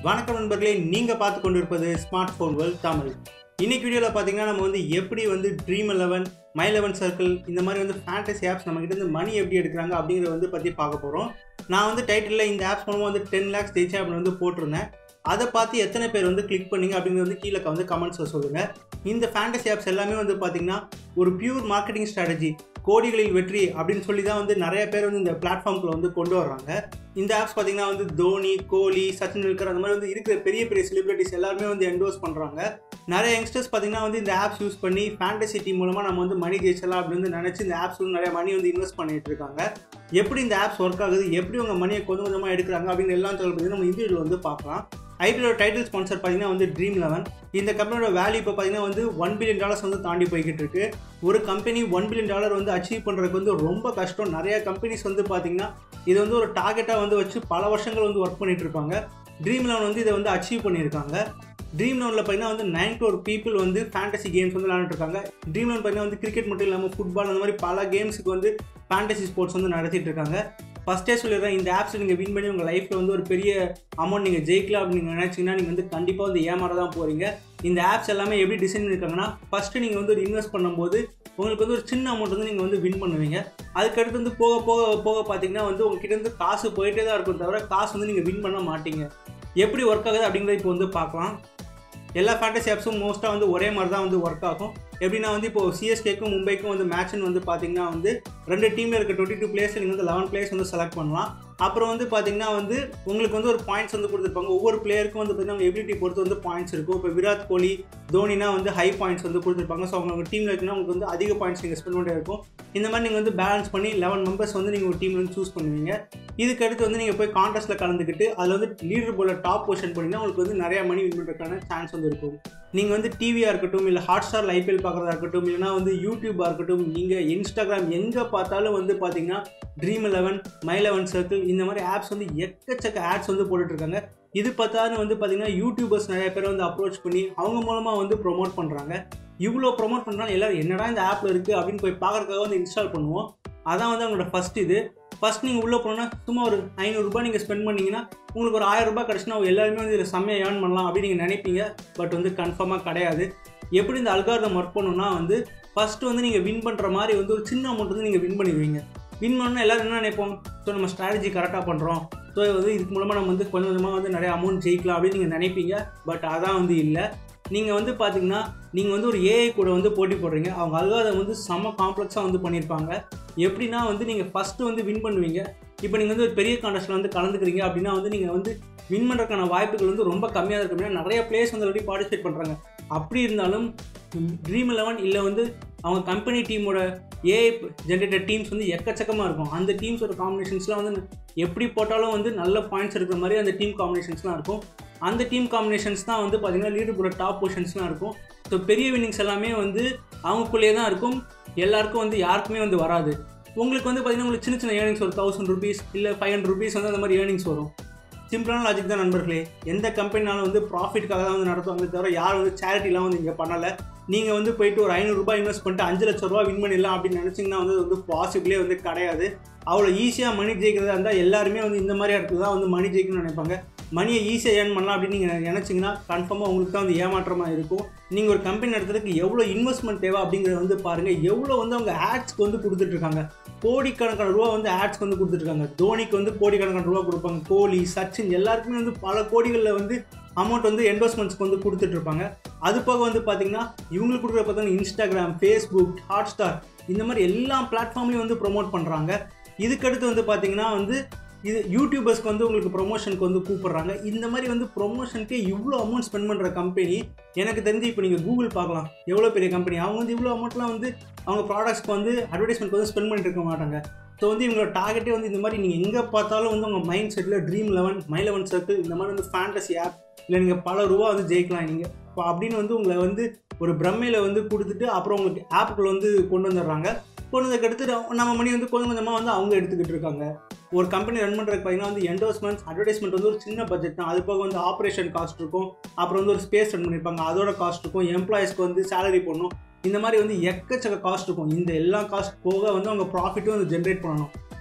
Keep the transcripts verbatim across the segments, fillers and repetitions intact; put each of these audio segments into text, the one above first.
வணக்கம் நண்பர்களே, நீங்க பார்த்து கொண்டிருப்பது ஸ்மார்ட் போன் வேர்ல்ட் தமிழ். இன்னைக்கு வீடியோல பாத்தீங்கன்னா நம்ம வந்து எப்படி வந்து dream eleven, my eleven circle இந்த மாதிரி வந்து ஃபேண்டசி ஆப்ஸ் நம்ம கிட்ட இருந்து மணி எப்படி எடுக்கிறாங்க அப்படிங்கறத வந்து பத்தி பார்க்க போறோம். நான் வந்து டைட்டில்ல இந்த ஆப்ஸ் மூலமா வந்து டென் லேக்ஸ் ஜெயிச்சேன் அப்படின்னு வந்து போட்டிருந்தேன். அதை பார்த்து எத்தனை பேர் வந்து கிளிக் பண்ணீங்க அப்படிங்கிறது வந்து கீழே வந்து கமெண்ட்ஸில் சொல்லுங்க. இந்த ஃபேண்டசி ஆப்ஸ் எல்லாமே வந்து பார்த்தீங்கன்னா ஒரு பியூர் மார்க்கெட்டிங் ஸ்ட்ராட்டஜி, கோடிகளில் வெற்றி அப்படின்னு சொல்லி தான் வந்து நிறைய பேர் வந்து இந்த பிளாட்ஃபார்ம்குள்ள வந்து கொண்டு வர்றாங்க. இந்த ஆப்ஸ் பார்த்தீங்கன்னா வந்து தோனி, கோலி, சச்சின் டெண்டுல்கர் அந்த மாதிரி வந்து இருக்கிற பெரிய பெரிய செலிபிரிட்டிஸ் எல்லாருமே வந்து என்டோஸ் பண்ணுறாங்க. நிறைய யங்ஸ்டர்ஸ் பார்த்தீங்கன்னா வந்து இந்த ஆப்ஸ் யூஸ் பண்ணி ஃபேண்டசி டீம் மூலமாக நம்ம வந்து மணி ஜெயிச்சலாம் அப்படின்னு நினச்சி இந்த ஆப்ஸ் வந்து நிறைய மணி வந்து இன்வெஸ்ட் பண்ணிட்டு இருக்காங்க. எப்படி இந்த ஆப்ஸ் ஒர்க் ஆகுது, எப்படி உங்கள் மணியை கொஞ்சம் கொஞ்சமாக எடுக்கிறாங்க அப்படின்னு எல்லாம் சொல்லி நம்ம இந்த வீடியோவில் வந்து பார்க்கலாம். ஐபிஎலோட டைட்டில் ஸ்பான்சர் பார்த்தீங்கன்னா வந்து ட்ரீம் லெவன். இந்த கம்பெனியோட வேல்யூ இப்போ பார்த்தீங்கன்னா வந்து ஒன் பில்லியன் டாலர்ஸ் வந்து தாண்டி போய்கிட்டு இருக்கு. ஒரு கம்பெனி ஒன் பில்லியன் டாலர் வந்து அச்சீவ் பண்ணுறதுக்கு வந்து ரொம்ப கஷ்டம். நிறைய கம்பெனிஸ் வந்து பார்த்தீங்கன்னா இது வந்து ஒரு டார்கெட்டாக வந்து வச்சு பல வருஷங்கள் வந்து ஒர்க் பண்ணிட்டு இருப்பாங்க. ட்ரீம் லெவன் வந்து இதை வந்து அச்சீவ் பண்ணியிருக்காங்க. ட்ரீம் லெவனில் பார்த்தீங்கன்னா வந்து நைன் க்ரோர் பீப்புள் வந்து ஃபேண்டசி கேம்ஸ் வந்து விளையாண்டுட்டு இருக்காங்க. ட்ரீம் லெவன் பார்த்தீங்கன்னா வந்து கிரிக்கெட் மட்டும் இல்லாமல் ஃபுட்பால் அந்த மாதிரி பல கேம்ஸுக்கு வந்து ஃபேண்டசி ஸ்போர்ட்ஸ் வந்து நடத்திட்டு இருக்காங்க. ஃபஸ்ட்டே சொல்லிடுறேன், இந்த ஆப்ஸ் நீங்கள் வின் பண்ணி உங்கள் லைஃப்பில் வந்து ஒரு பெரிய அமௌண்ட் நீங்கள் ஜெயிக்கலாம் அப்படின்னு நீங்கள் நினச்சிங்கன்னா நீங்கள் வந்து கண்டிப்பாக வந்து ஏமாற தான் போகிறீங்க. இந்த ஆப்ஸ் எல்லாமே எப்படி டிசைன் பண்ணியிருக்காங்கன்னா, ஃபஸ்ட்டு நீங்கள் வந்து ஒரு இன்வெஸ்ட் பண்ணும்போது உங்களுக்கு வந்து ஒரு சின்ன அமௌண்ட் வந்து நீங்கள் வந்து வின் பண்ணுவீங்க. அதுக்கடுத்து வந்து போக போக போக பார்த்தீங்கன்னா வந்து உங்ககிட்ட வந்து காசு போயிட்டே தான் இருக்கும், தவிர காசு வந்து நீங்கள் வின் பண்ண மாட்டீங்க. எப்படி ஒர்க் ஆகுது அப்படிங்கிறத இப்போ வந்து பார்க்கலாம். எல்லா ஃபேண்டசி ஆப்ஸும் மோஸ்ட்டாக வந்து ஒரே மாதிரி தான் வந்து ஒர்க் ஆகும். எப்படின்னா வந்து இப்போ சிஎஸ்கேக்கும் மும்பைக்கும் வந்து மேட்ச்னு வந்து பார்த்தீங்கன்னா வந்து ரெண்டு டீமில் இருக்க டுவெண்ட்டி டூ பிளேயர்ஸ் நீங்கள் வந்து லெவன் பிளேயர்ஸ் வந்து செலக்ட் பண்ணலாம். அப்புறம் வந்து பார்த்தீங்கன்னா வந்து உங்களுக்கு வந்து ஒரு பாயிண்ட்ஸ் வந்து கொடுத்துருப்பாங்க. ஒவ்வொரு பிளேயருக்கும் வந்து பார்த்தீங்கன்னா அவங்க எபிலிட்டி பொறுத்து வந்து பாயிண்ட்ஸ் இருக்கும். இப்போ விராட் கோலி, தோனினா வந்து ஹை பாயிண்ட்ஸ் வந்து கொடுத்துருப்பாங்க. ஸோ அவங்க டீமில் இருக்குன்னா உங்களுக்கு வந்து அதிக பாயிண்ட்ஸ் நீங்கள் ஸ்பெண்ட் பண்ணிட்டே இருக்கும். இந்த மாதிரி நீங்கள் வந்து பேலன்ஸ் பண்ணி லெவன் மெம்பர்ஸ் வந்து நீங்கள் ஒரு டீமில் வந்து சூஸ் பண்ணுவீங்க. இதுக்கடுத்து வந்து நீங்கள் போய் கான்டெஸ்ட்டில் கலந்துக்கிட்டு அதில் வந்து லீடர் போர்டில் டாப் பொசிஷன் பண்ணிங்கன்னா உங்களுக்கு வந்து நிறையா மணி வின் பண்ணுறதுக்கான சான்ஸ் வந்து இருக்கும். நீங்கள் வந்து டிவியாக இருக்கட்டும், இல்லை ஹாட் ஸ்டாரில் ஐபிஎல் பார்க்குறதா இருக்கட்டும், இல்லைனா வந்து யூடியூபாக இருக்கட்டும், நீங்கள் இன்ஸ்டாகிராம் எங்கே பார்த்தாலும் வந்து பார்த்தீங்கன்னா dream eleven, my eleven circle இந்த மாதிரி ஆப்ஸ் வந்து எக்கச்சக்க ஆட்ஸ் வந்து போட்டுட்ருக்காங்க. இது பார்த்தாலும் வந்து பார்த்தீங்கன்னா யூடியூபர்ஸ் நிறைய பேர் வந்து அப்ரோச் பண்ணி அவங்க மூலமாக வந்து ப்ரொமோட் பண்ணுறாங்க. இவ்வளோ ப்ரொமோட் பண்ணுறாங்க, எல்லோரும் என்னடா இந்த ஆப்பில் இருக்குது அப்படின்னு போய் பார்க்குறதுக்காக வந்து இன்ஸ்டால் பண்ணுவோம். அதான் வந்து அவங்களோட ஃபஸ்ட் இது. ஃபஸ்ட் நீங்கள் உள்ளே போனோன்னா சும்மா ஒரு ஐநூறுரூபா நீங்கள் ஸ்பெண்ட் பண்ணிங்கன்னா உங்களுக்கு ஒரு ஆயிரம் ரூபாய் கிடச்சுன்னா எல்லாருமே வந்து இதில் செம்மையாக ஏர்ன் பண்ணலாம் அப்படின்னு நீங்கள் நினைப்பீங்க. பட் வந்து கன்ஃபார்மாக கிடையாது. எப்படி இந்த அல்காரிதம் ஒர்க் பண்ணணும்னா வந்து ஃபஸ்ட்டு வந்து நீங்கள் வின் பண்ணுற மாதிரி வந்து ஒரு சின்ன அமௌண்ட் வந்து நீங்கள் வின் பண்ணிடுவீங்க. வின் பண்ணணும்னா எல்லோரும் என்ன நினைப்போம், ஸோ நம்ம ஸ்ட்ராட்டஜி கரெக்டாக பண்ணுறோம், ஸோ வந்து இதுக்கு மூலமாக நம்ம வந்து கொஞ்சம் கொஞ்சமாக வந்து நிறைய அமௌண்ட் ஜெயிக்கலாம் அப்படின்னு நீங்கள் நினைப்பீங்க. பட் அதான் வந்து இல்லை. நீங்கள் வந்து பார்த்தீங்கன்னா நீங்கள் வந்து ஒரு ஏஐ கூட வந்து போட்டி போடுறீங்க. அவங்க அல்காரிதம் வந்து செம்ம காம்ப்ளெக்ஸாக வந்து பண்ணியிருப்பாங்க. எப்படின்னா வந்து நீங்கள் ஃபஸ்ட்டு வந்து வின் பண்ணுவீங்க. இப்போ நீங்கள் வந்து ஒரு பெரிய கான்டெஸ்ட்டில் வந்து கலந்துக்கிறீங்க அப்படின்னா வந்து நீங்கள் வந்து வின் பண்ணுறதுக்கான வாய்ப்புகள் வந்து ரொம்ப கம்மியாக இருக்கும். அப்படின்னா நிறைய பிளேயர்ஸ் வந்து ஆல்ரெடி பார்ட்டிசிபேட் பண்ணுறாங்க. அப்படி இருந்தாலும் ட்ரீம் லெவன் இல்லை வந்து அவங்க கம்பெனி டீமோட ஏஐ ஜென்ரேட்டட் டீம்ஸ் வந்து எக்கச்சக்கமாக இருக்கும். அந்த டீம்ஸோட காம்பினேஷன்ஸ்லாம் வந்து எப்படி போட்டாலும் வந்து நல்ல பாயிண்ட்ஸ் இருக்கிற மாதிரி அந்த டீம் காம்பினேஷன்ஸ்லாம் இருக்கும். அந்த டீம் காம்பினேஷன்ஸ் தான் வந்து பார்த்திங்கன்னா லீடர் போர்டு டாப் பொசிஷன்ஸ்லாம் இருக்கும். ஸோ பெரிய வின்னிங்ஸ் எல்லாமே வந்து அவங்களுக்குள்ளேயே தான் இருக்கும். எல்லாருக்கும் வந்து யாருக்குமே வந்து வராது. உங்களுக்கு வந்து பார்த்திங்கன்னா உங்களுக்கு சின்ன சின்ன ஏர்னிங்ஸ் ஒரு தௌசண்ட் ருபீஸ் இல்லை ஃபைவ் ஹண்ட்ரட் ருபீஸ் வந்து அந்த மாதிரி ஏர்னிங்ஸ் வரும். சிம்பிளான லாஜிக் தான் நண்பர்களே. எந்த கம்பெனினாலும் வந்து ப்ராஃபிட்காக தான் வந்து நடத்துவாங்க, தவிர யாரும் வந்து சேரிட்டிலாம் வந்து இங்கே பண்ணலை. நீங்கள் வந்து போயிட்டு ஒரு ஐநூறுரூபா இன்வெஸ்ட் பண்ணிட்டு அஞ்சு லட்ச ரூபா வின் பண்ணிடலாம் அப்படின்னு நினச்சிங்கன்னா வந்து வந்து பாசிபிளே வந்து கிடையாது. அவ்வளோ ஈஸியாக மணி ஜெயிக்கிறதா இருந்தால் எல்லாருமே வந்து இந்த மாதிரி இடத்துல தான் வந்து மணி ஜெயிக்கணும்னு நினைப்பாங்க. மணியை ஈஸியாக ஏர்ன் பண்ணலாம் அப்படின்னு நீங்கள் நினச்சிங்கன்னா கன்ஃபார்மாக உங்களுக்கு தான் வந்து ஏமாற்றமாக இருக்கும். நீங்கள் ஒரு கம்பெனி நடத்துறதுக்கு எவ்வளோ இன்வெஸ்ட்மெண்ட் தேவை அப்படிங்கிறத வந்து பாருங்கள். எவ்வளோ வந்து அவங்க ஆட்ஸ்க்கு வந்து கொடுத்துட்ருக்காங்க. கோடிக்கணக்கான ரூபா வந்து ஆட்ஸ்க்கு வந்து கொடுத்துட்ருக்காங்க. தோனிக்கு வந்து கோடிக்கணக்கான ரூபா கொடுப்பாங்க. கோலி, சச்சின் எல்லாருக்குமே வந்து பல கோடிகளில் வந்து அமௌண்ட் வந்து என்டோஸ்மெண்ட்ஸ்க்கு வந்து கொடுத்துட்ருப்பாங்க. அது போக வந்து பார்த்தீங்கன்னா இவங்களுக்கு கொடுக்குற பார்த்தீங்கன்னா இன்ஸ்டாகிராம், ஃபேஸ்புக், ஹாட் ஸ்டார் இந்த மாதிரி எல்லா பிளாட்ஃபார்ம்லையும் வந்து ப்ரொமோட் பண்ணுறாங்க. இதுக்கடுத்து வந்து பார்த்தீங்கன்னா வந்து இது யூடியூபர்ஸ்க்கு வந்து உங்களுக்கு ப்ரொமோஷனுக்கு வந்து கூப்பிட்றாங்க. இந்த மாதிரி வந்து ப்ரொமோஷனுக்கே இவ்வளோ அமௌண்ட் ஸ்பெண்ட் பண்ணுற கம்பெனி எனக்கு தெரிஞ்சு இப்போ நீங்கள் கூகுள் பார்க்கலாம், எவ்வளோ பெரிய கம்பெனி. அவங்க வந்து இவ்வளோ அமௌண்ட்லாம் வந்து அவங்க ப்ராடக்ட்ஸ்க்கு வந்து அட்வர்டைஸ்மெண்ட் வந்து ஸ்பெண்ட் பண்ணிட்டு இருக்க மாட்டாங்க. ஸோ வந்து இவங்களோட டார்கெட்டே வந்து இந்த மாதிரி நீங்கள் எங்கே பார்த்தாலும் வந்து உங்கள் mind settle dream eleven, my eleven circle இந்த மாதிரி வந்து ஃபேண்டசி ஆப் இல்லை நீங்கள் பல ரூபா வந்து ஜெயிக்கலாம் நீங்கள் இப்போ அப்படின்னு வந்து உங்களை வந்து ஒரு பிரம்மையில் வந்து கொடுத்துட்டு அப்புறம் உங்களுக்கு ஆப்புக்குள்ளே வந்து கொண்டு வந்துடுறாங்க. கொண்டு வந்ததுக்கடுத்து நம்ம மணி வந்து கொஞ்சம் கொஞ்சமாக வந்து அவங்க எடுத்துக்கிட்டு இருக்காங்க. ஒரு கம்பெனி ரன் பண்ணுறதுக்கு பார்த்தீங்கன்னா வந்து என்டோஸ்மெண்ட்ஸ், அட்வர்டைஸ்மெண்ட் வந்து ஒரு சின்ன பட்ஜெட் தான். அது போக வந்து ஆப்ரேஷன் காஸ்ட் இருக்கும், அப்புறம் வந்து ஒரு ஸ்பேஸ் ரன் பண்ணியிருப்பாங்க, அதோட காஸ்ட் இருக்கும், எம்ப்ளாயிஸ்க்கு வந்து சேலரி போடணும், இந்த மாதிரி வந்து எக்கச்சக்க காஸ்ட் இருக்கும். இந்த எல்லா காஸ்ட் போக வந்து அவங்க ப்ராஃபிட்டும் வந்து ஜென்ரேட் பண்ணணும்.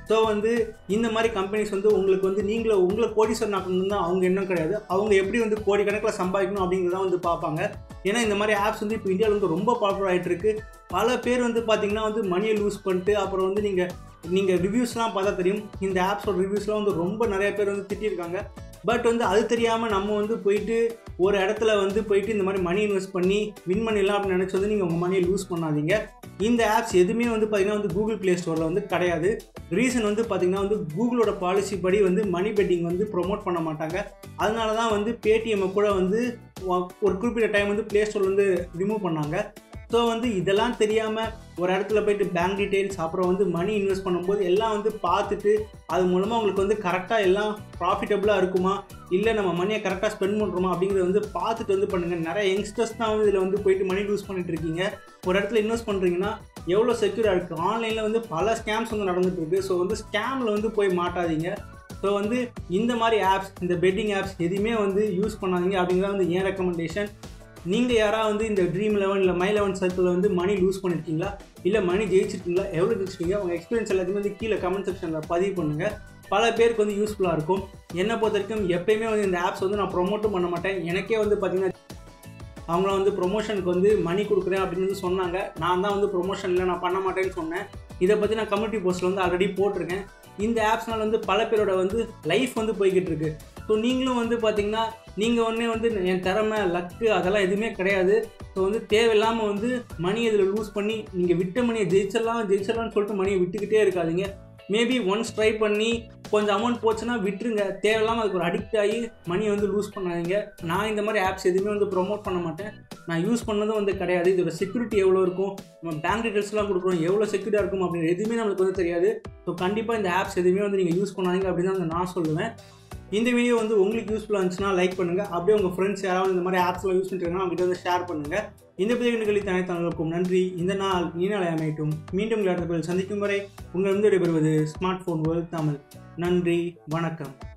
ஸோ வந்து இந்த மாதிரி கம்பெனிஸ் வந்து உங்களுக்கு வந்து நீங்களே உங்களை கோடீஸ்வரன் ஆக்கணும் தான் அவங்க எண்ணம் கிடையாது. அவங்க எப்படி வந்து கோடிக்கணக்கில் சம்பாதிக்கணும் அப்படிங்கிறத வந்து பார்ப்பாங்க. ஏன்னா இந்த மாதிரி ஆப்ஸ் வந்து இப்போ இந்தியாவில் வந்து ரொம்ப பாப்புலர் ஆகிட்டு இருக்கு. பல பேர் வந்து பார்த்திங்கன்னா வந்து மணியை லூஸ் பண்ணிட்டு அப்புறம் வந்து நீங்கள் நீங்கள் ரிவ்யூஸ்லாம் பார்த்தா தெரியும். இந்த ஆப்ஸோட ரிவ்யூஸ்லாம் வந்து ரொம்ப நிறைய பேர் வந்து திட்டிருக்காங்க. பட் வந்து அது தெரியாமல் நம்ம வந்து போயிட்டு ஒரு இடத்துல வந்து போயிட்டு இந்த மாதிரி மணி இன்வெஸ்ட் பண்ணி வின் பண்ணிடலாம் அப்படின்னு நினச்சி வந்து நீங்கள் உங்கள் மணியை லூஸ் பண்ணாதீங்க. இந்த ஆப்ஸ் எதுவுமே வந்து பார்த்திங்கன்னா வந்து கூகுள் ப்ளே ஸ்டோரில் வந்து கிடையாது. ரீசன் வந்து பார்த்திங்கன்னா வந்து கூகுளோட பாலிசி படி வந்து மணி பெட்டிங் வந்து ப்ரொமோட் பண்ண மாட்டாங்க. அதனால தான் வந்து பேடிஎம்மை கூட வந்து ஒரு குறிப்பிட்ட டைம் வந்து ப்ளே ஸ்டோர் வந்து ரிமூவ் பண்ணாங்க. ஸோ வந்து இதெல்லாம் தெரியாமல் ஒரு இடத்துல போய்ட்டு பேங்க் டீட்டெயில்ஸ் அப்புறம் வந்து மணி இன்வெஸ்ட் பண்ணும்போது எல்லாம் வந்து பார்த்துட்டு அது மூலமாக உங்களுக்கு வந்து கரெக்டாக எல்லாம் ப்ராஃபிட்டபுளாக இருக்குமா இல்லை நம்ம மணியை கரெக்டாக ஸ்பெண்ட் பண்ணுறோமா அப்படிங்கிறத வந்து பார்த்துட்டு வந்து பண்ணுங்கள். நிறைய யங்ஸ்டர்ஸ் தான் வந்து இதில் வந்து போயிட்டு மணி லூஸ் பண்ணிட்டு இருக்கீங்க. ஒரு இடத்துல இன்வெஸ்ட் பண்ணுறீங்கன்னா எவ்வளோ செக்யூராக இருக்குது. ஆன்லைனில் வந்து பல ஸ்கேம்ஸ் வந்து நடந்துட்டு இருக்குது. ஸோ வந்து ஸ்கேமில் வந்து போய் மாட்டாதீங்க. ஸோ வந்து இந்த மாதிரி ஆப்ஸ் இந்த பெட்டிங் ஆப்ஸ் எதுவுமே வந்து யூஸ் பண்ணாதீங்க அப்படிங்கிறத வந்து என் ரெக்கமெண்டேஷன். நீங்கள் யாராவது வந்து இந்த ட்ரீம் லெவன் இல்லை மை லெவன் சர்க்கிளில் வந்து மணி லூஸ் பண்ணியிருக்கீங்களா இல்லை மணி ஜெயிச்சிருக்கீங்களா, எவ்வளோ ஜெயிச்சிருக்கீங்க, உங்கள் எக்ஸ்பீரியன்ஸ் எல்லாத்தையுமே வந்து கீழே கமெண்ட் செக்ஷனில் பதிவு பண்ணுங்கள். பல பேருக்கு வந்து யூஸ்ஃபுல்லாக இருக்கும். என்னை பொறுத்த வரைக்கும் எப்பயுமே வந்து இந்த ஆப்ஸ் வந்து நான் ப்ரொமோட்டும் பண்ண மாட்டேன். எனக்கே வந்து பார்த்திங்கன்னா அவங்கள வந்து ப்ரொமோஷனுக்கு வந்து மணி கொடுக்குறேன் அப்படின்னு வந்து சொன்னாங்க. நான் தான் வந்து ப்ரொமோஷனில் நான் பண்ண மாட்டேன்னு சொன்னேன். இதை பற்றி நான் கம்யூனிட்டி போஸ்ட்டில் வந்து ஆல்ரெடி போட்டிருக்கேன். இந்த ஆப்ஸ்னால் வந்து பல பேரோட வந்து லைஃப் வந்து போய்கிட்டு இருக்கு. ஸோ நீங்களும் வந்து பார்த்திங்கன்னா நீங்கள் ஒன்றே வந்து என் திறமை லக்கு அதெல்லாம் எதுவுமே கிடையாது. ஸோ வந்து தேவையில்லாமல் வந்து மணி இதில் லூஸ் பண்ணி நீங்கள் விட்ட மணியை ஜெயிச்சிடலாம் ஜெயிச்சிடலாம்னு சொல்லிட்டு மணியை விட்டுக்கிட்டே இருக்காதிங்க. மேபி ஒன்ஸ் ட்ரை பண்ணி கொஞ்சம் அமௌண்ட் போச்சுன்னா விட்டுருங்க. தேவையில்லாமல் அதுக்கு ஒரு அடிக்ட் ஆகி மணியை வந்து லூஸ் பண்ணாதீங்க. நான் இந்த மாதிரி ஆப்ஸ் எதுவுமே வந்து ப்ரொமோட் பண்ண மாட்டேன். நான் யூஸ் பண்ணதும் வந்து கிடையாது. இதோட செக்யூரிட்டி எவ்வளோ இருக்கும், நம்ம பேங்க் டீட்டெயில்ஸ்லாம் கொடுக்குறோம், எவ்வளோ செக்யூரிட்டியாக இருக்கும் அப்படின்னு எதுவுமே நம்மளுக்கு வந்து தெரியாது. ஸோ கண்டிப்பாக இந்த ஆப்ஸ் எதுவுமே வந்து நீங்கள் யூஸ் பண்ணாதீங்க அப்படின்னு தான் வந்து நான் சொல்லுவேன். இந்த வீடியோ வந்து உங்களுக்கு யூஸ்ஃபுல்லாக இருந்துச்சுன்னா லைக் பண்ணுங்கள். அப்படியே உங்கள் ஃப்ரெண்ட்ஸ் யாராவது இந்த மாதிரி ஆப்ஸ்லாம் யூஸ் பண்ணிட்டுருங்கன்னா அவங்ககிட்ட வந்து ஷேர் பண்ணுங்கள். இந்த பதிவு நிகழ்ச்சி அனைத்தவர்களுக்கும் நன்றி. இந்த நாள் இனிநாளை அமையட்டும். மீண்டும் விளையாட்டுகளில் சந்திக்கும் வரை உங்களிடம் விடைபெறுவது ஸ்மார்ட் ஃபோன் வேர்ல்ட் தமிழ். நன்றி, வணக்கம்.